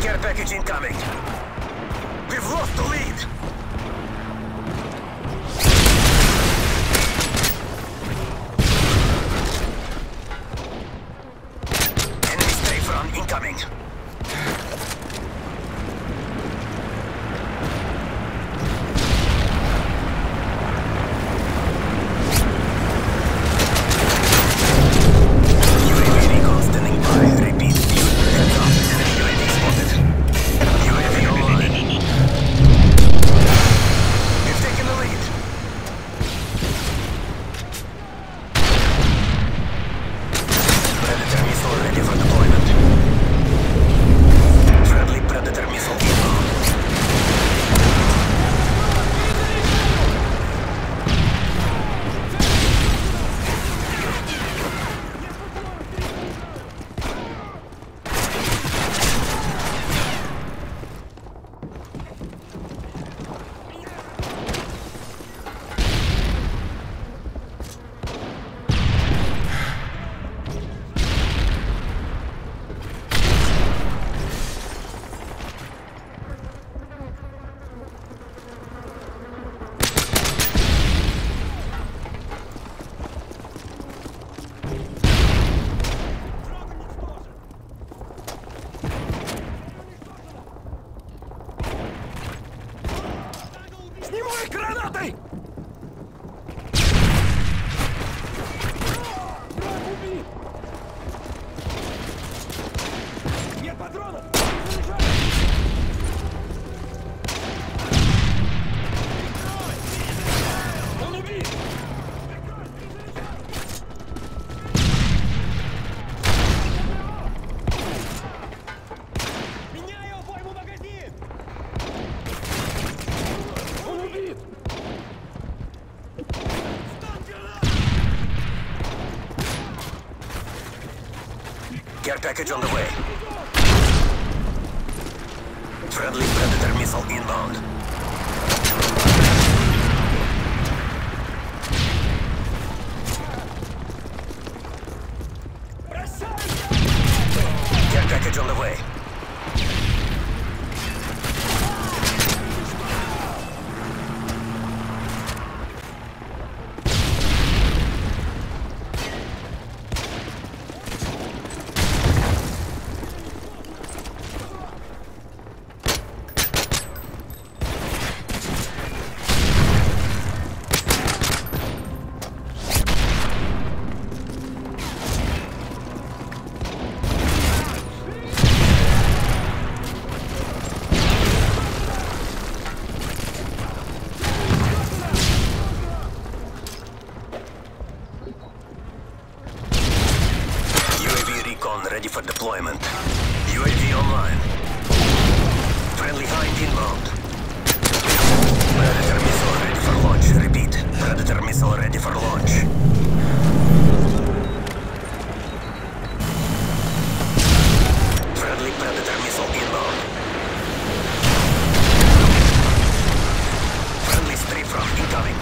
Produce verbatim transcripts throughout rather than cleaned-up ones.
Care package incoming. We've lost the lead. Enemy strafe run incoming. Снимай гранатой! Враг убит! Нет патронов! Заряжай! Он убит! Меняю обойму магазин! Он убит! Care package on the way. Friendly Predator missile inbound. Care package on the way. Ready for deployment. U A V online. Friendly hind inbound. Predator missile ready for launch. Repeat. Predator missile ready for launch. Friendly Predator missile inbound. Friendly strafe run incoming.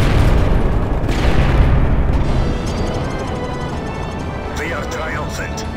We are triumphant.